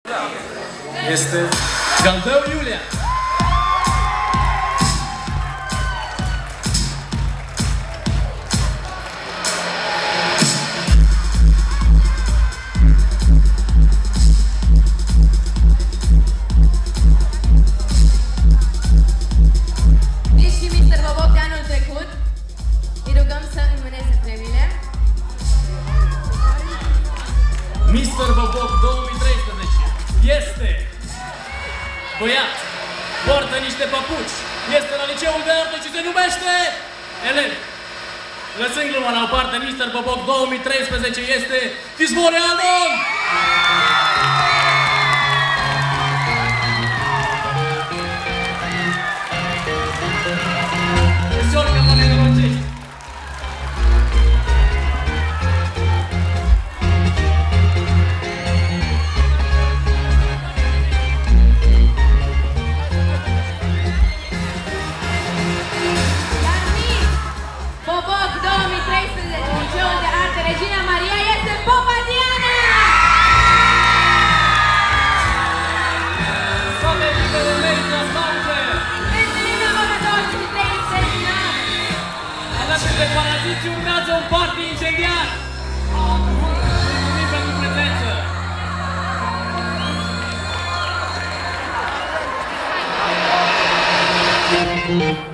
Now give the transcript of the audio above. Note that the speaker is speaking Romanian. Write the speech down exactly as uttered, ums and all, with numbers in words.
Este Galdău Iulia. Deși mister Boboc de anul trecut, îi rugăm să înmâneze premiile. mister Boboc două mii treisprezece este băiat, poartă niște papuci, este la liceul de artă și se numește elev. Lăsând gluma la o parte, mister Boboc două mii treisprezece este Tismore Alon! Ușor că mă nenorocești! Boboc două mii treisprezece, Liceul de Arte Regina Maria, este Popa Diana! Toate echipele merită aplauze! Întâlnirea numărul douăzeci și trei se final! Alături de paraziți urmează un party incendiar! Mulțumim pentru prezență!